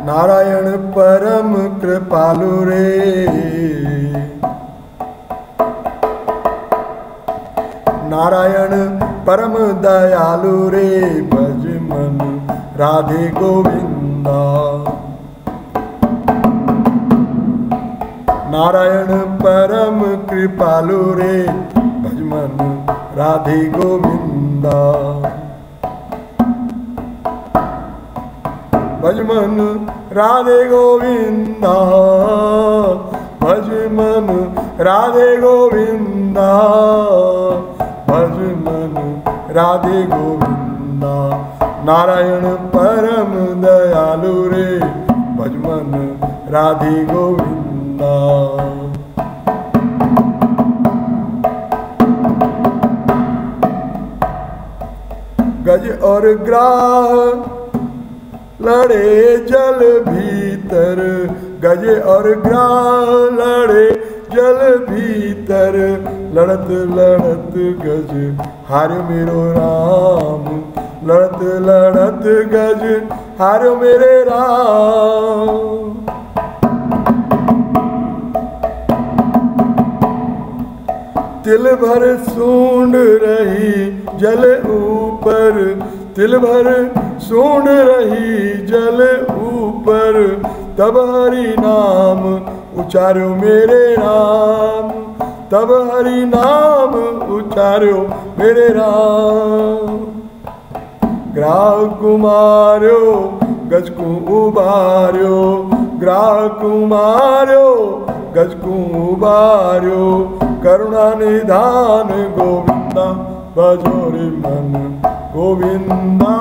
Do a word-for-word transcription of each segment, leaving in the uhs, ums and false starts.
नारायण परम कृपालु रे, नारायण परम दयालु रे, भज मन राधे गोविंदा। नारायण परम कृपालु रे, भज मन राधे गोविंदा। भज मन राधे गोविंदा, भज मन राधे गोविंदा, भज मन राधे गोविंदा। नारायण परम दयालु रे, भज मन राधे गोविंदा। गज और ग्राह लड़े जल भीतर, गज और ग्राह लड़े जल भीतर, लड़त लड़त गज हार मेरो राम, लड़त लड़त गज हार मेरे राम। तिल भर सूंड रही जल ऊपर, तिल भर सूंड रही जल ऊपर, तब हरि नाम उचार्यो मेरे राम, तब हरि नाम उचार्यो मेरे राम। ग्राह कुमार्यो गज को उबार्यो, ग्राह कुमार्यो गज को उबार्यो, करुणा निधान गोविंदा, भजो रे मन गोविंदा।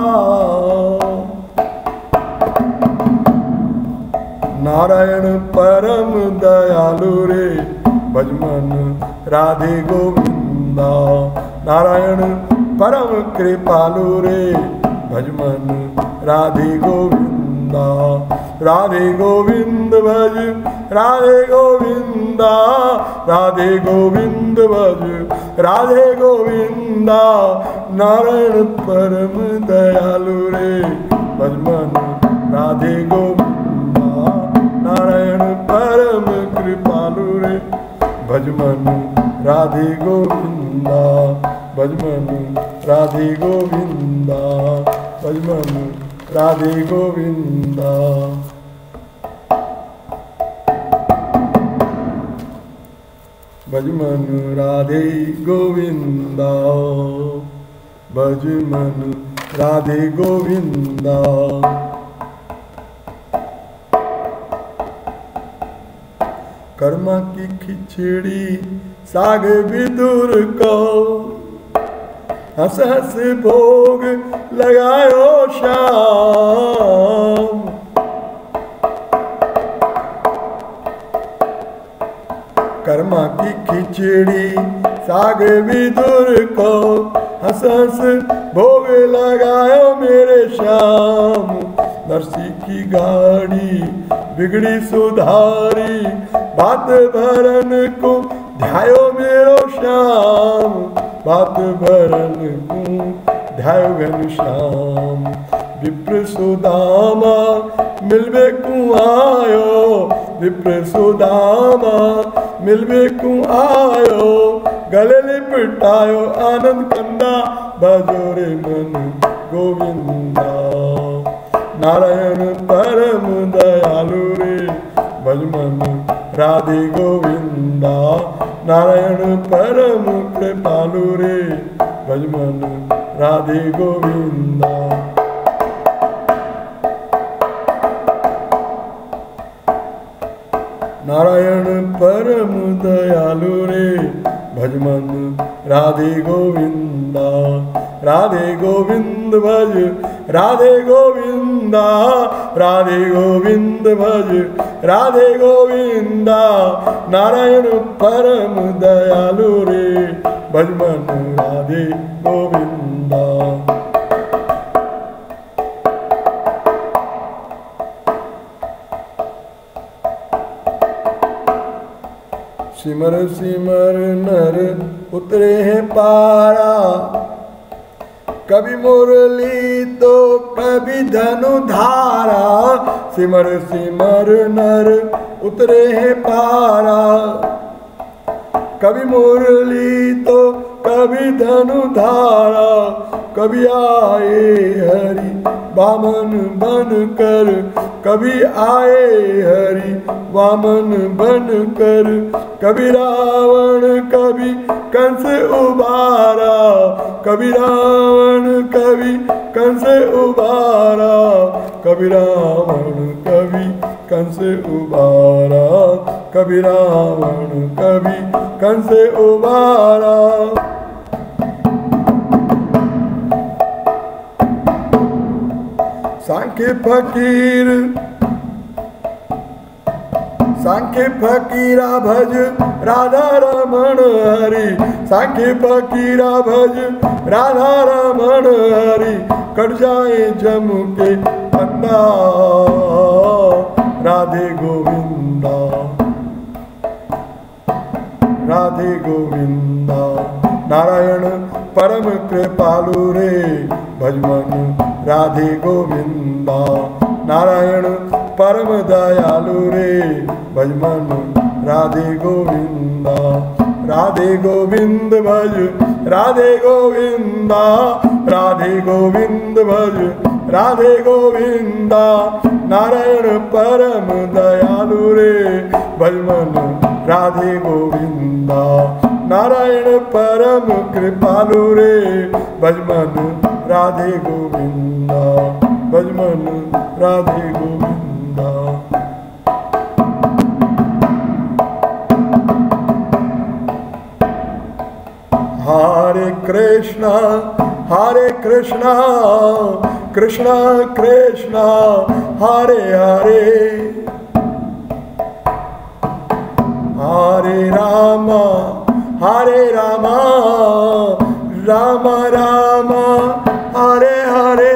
नारायण परम दयालु रे, भज मन राधे गोविंदा। नारायण परम कृपालु रे, भज मन राधे गोविंदा। राधे गोविंद भज राधे गोविंदा, राधे गोविंद भज राधे गोविंदा। नारायण परम दयालु रे, भज मन राधे गोविंदा। नारायण परम कृपालु रे, भज मन राधे गोविंदा, भज मन राधे गोविंदा, भज मन राधे गोविंदा। भज मन राधे गोविंदा, भज मन राधे गोविंदा। कर्मा की खिचड़ी साग विदुर को, हंस हंस भोग लगायो श्याम। कर्मा की खिचड़ी साग विदुर को, हंस हंस भोग लगायो मेरे श्याम। नरसी की गाड़ी बिगड़ी सुधारी, बात भरन को ध्यायो मेरो श्याम, बात भरन को ध्यायो घन श्याम। विप्र सुदामा मिलबे को आयो, विप्र सुदामा मिलबे को आयो, गले लिपटायो आनंद कंदा, भजो रे मन गोविंदा। नारायण परम दयालु रे, भज मन राधे गोविंदा। नारायण परम कृपालु रे, भज मन राधे गोविंदा। नारायण परम दयालु रे, भज मन राधे गोविंदा। राधे गोविंद भज राधे गोविंदा, राधे गोविंद भज राधे गोविंदा। नारायण परम दयालु रे, भज मन राधे गोविंदा। सिमर सिमर नर उतरे हैं पारा, कभी मुरली तो कभी धनुधारा। सिमर सिमर नर उतरे हैं पारा। कभी मुरली तो कभी धनुधारा, कभी आए हरि वामन बन कर, कभी आए हरि वामन बन कर। कभी रावण कभी कंस उबारा, कभी रावण कभी कंस उबारा, कभी रावण कभी कंस उबारा, कभी रावण कभी कंस उबारा। सांख्य फकीर सांख्य फकीरा भज राधा रमण हरि, सांख्य फकीरा भज राधा रमण हरि। कट जाए जम के फंदा राधे गोविंदा, राधे गोविंदा। नारायण परम कृपालु रे भजमन राधे गोविंदा। नारायण परम दयालु रे भजमन राधे गोविंदा। राधे गोविंद भज राधे गोविंदा, राधे गोविंद भज राधे गोविंदा। नारायण परम दयालु रे भजमन राधे गोविंदा। नारायण परम कृपालु रे भजमन राधे गोविंदा, भजमन राधे गोविंदा। हरे कृष्णा हरे कृष्णा कृष्णा कृष्णा हरे हरे, हरे रामा हरे रामा राम राम हरे हरे।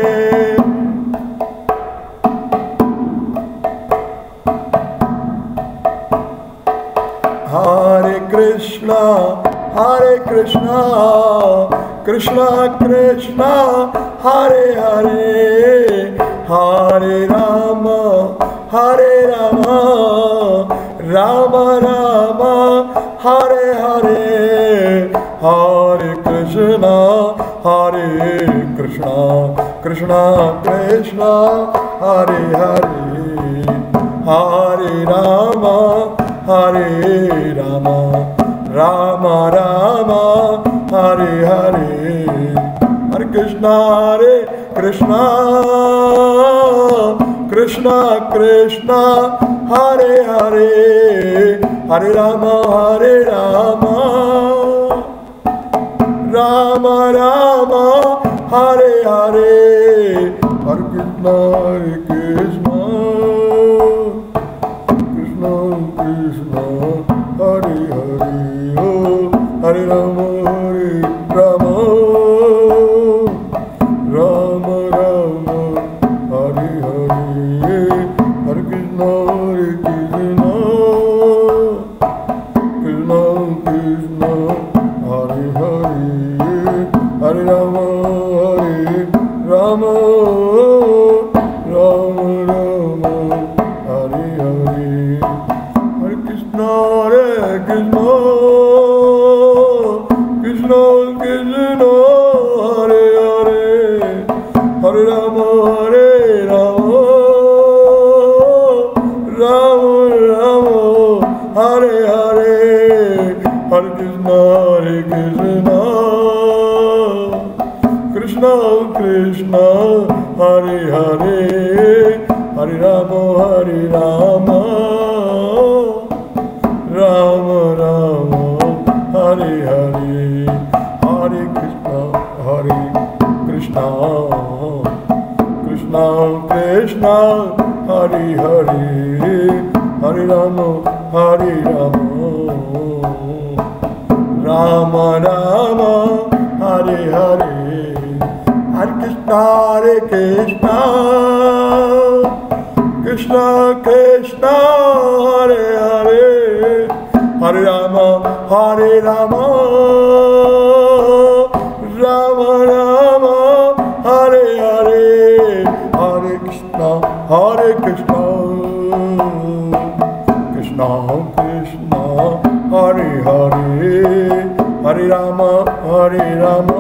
हरे कृष्णा हरे कृष्णा कृष्णा कृष्णा हरे हरे, हरे राम हरे राम राम राम हरे हरे। हरे कृष्णा हरे कृष्णा कृष्णा कृष्णा हरे हरे, हरे राम हरे राम राम राम हरे हरे। हरे कृष्णा हरे कृष्णा कृष्णा कृष्णा हरे हरे, हरे राम हरे राम राम राम हरे हरे। हरे कृष्णा हरे कृष्णा कृष्णा कृष्णा हरे हरे, ओ हरे राम हरे राम राम राम हरे हरे। हरे कृष्णा हरे कृष्णा कृष्णा कृष्णा हरे हरे, हरे राम हरे राम राम राम हरे हरे। हरे कृष्णा हरे कृष्णा कृष्णा कृष्णा हरे हरे, हरे राम हरे राम राम राम हरे हरे। हरे कृष्णा हरे कृष्णा कृष्णा कृष्णा हरे हरे, हरे राम हरे राम राम राम हरे हरे। हरे कृष्णा हरे कृष्णा कृष्णा कृष्णा हरे हरे, हरे राम हरे राम राम राम हरे हरे। हरे कृष्णा हरे कृष्णा कृष्णा कृष्णा हरे हरे, हरे राम हरे राम राम राम हरे हरे। हरे Krishna Hare Krishna, Krishna Krishna, Hare Hare, Hare Rama, Hare Rama,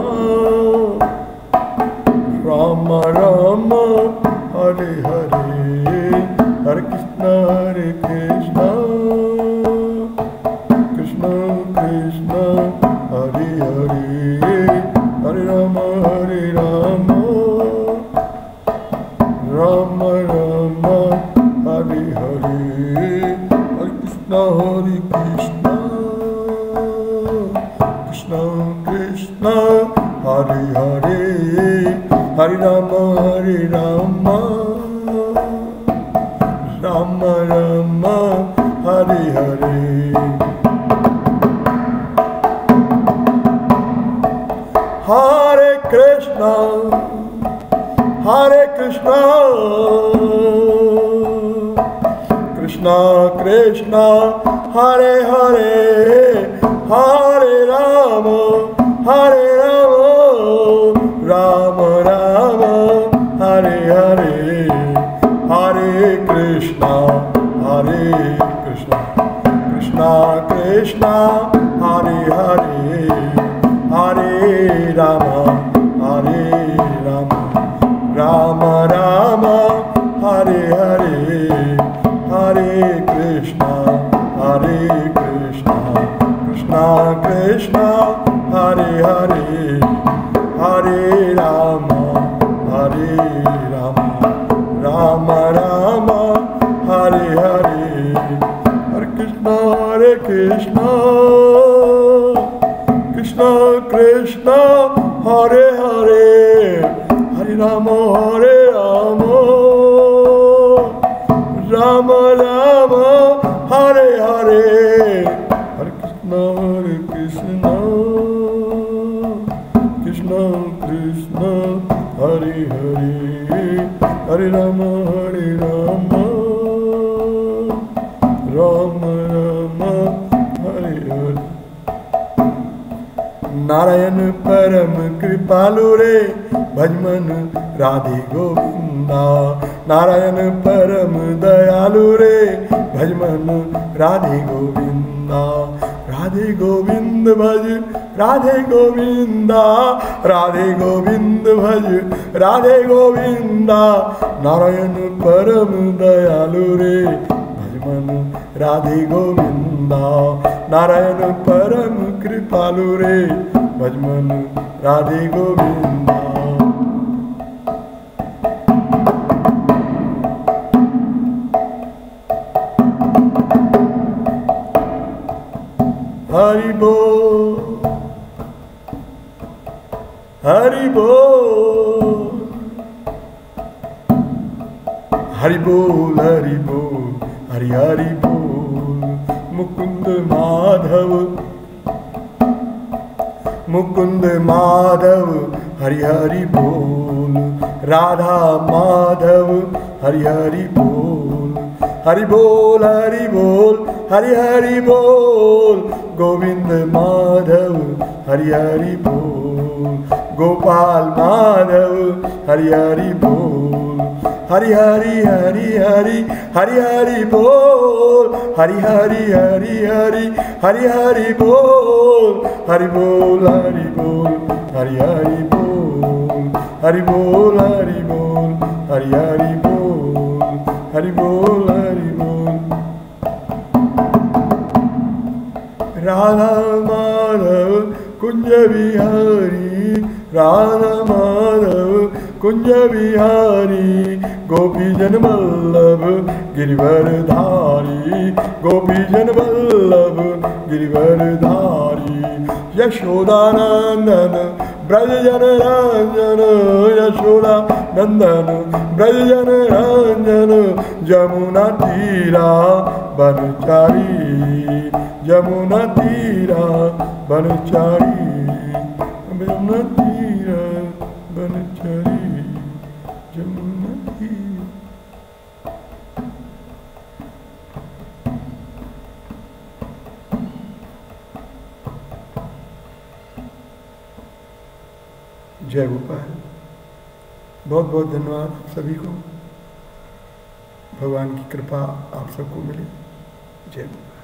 Rama Rama, Hare Hare, Hare Krishna, Hare Krishna, Krishna Krishna, Hare Hare, Hare Rama, Hare Rama, Rama Rama, Hare Hare, Hare Krishna, Hare Krishna, Krishna Krishna, Hare Hare, Hare Rama, Hare Rama, Rama Rama, Hare Hare. Hare Krishna, Hare Krishna, Krishna Krishna, Hare Hare, Hare Rama, Hare Rama, Rama Rama, Hare Hare, Hare Krishna, Hare Krishna, Krishna Krishna, Hare Hare, Hare Rama, Hare Rama, Rama Rama, Hare Hare, Hare Krishna, Hare Krishna, Krishna Krishna, Hare Hare, Hare Rama, Hare Rama, Rama Rama, Hare Hare, Hare Krishna, Hare Krishna, Krishna Krishna, Hare Hare, Hare Rama, Hare Rama, Rama Rama, Hare Hare, Hare Krishna, Hare Krishna, Krishna Krishna, Hare Hare, Hare Rama, Hare Rama, Rama Rama, Hare Hare. Narayan परम कृपालु रे भजमन राधे गोविंदा, नारायण परम दयालु रे भजमन राधे गोविंदा, राधे गोविंद भज राधे गोविंदा, राधे गोविंद भज राधे गोविंदा, नारायण परम दयालु रे भजमन राधे गोविंदा, नारायण परम कृपालु रे भजमन राधे गोविंदा। हरि बोल, हरि बोल, हरि बोल, हरि बोल, हरि हरि बोल, मुकुंद माधव, मुकुंद माधव, हरि हरि बोल, राधा माधव, हरि हरि बोल, हरि बोल, हरि बोल, हरि हरि बोल, गोविंद माधव, हरि हरि बोल, गोपाल माधव, हरि हरि बोल, हरि हरि हरि हरि हरि हरि बोल, हरि हरि हरि हरि हरि हरि बोल, हरि बोल, हरि बोल, हरि हरि बोल, हरि बोल, हरि बोल, हरि हरि बोल, हरि बोल, हरि बोल। राधा माधव कुंज बिहारी, राधा माधव कुंज बिहारी, गोपी जन वल्लभ गिरिवर धारी, गोपी जन वल्लभ गिरिवर धारी, यशोदा नंदन ब्रज जन रंजन, यशोदा नंदन ब्रज जन रंजन, जमुना तीरा बनचारी, जमुना तीरा बनचारी, जमुना तीरा बनचारी, जमुना तीरा। जय गोपाल। बहुत बहुत धन्यवाद सभी को। भगवान की कृपा आप सबको मिले। जय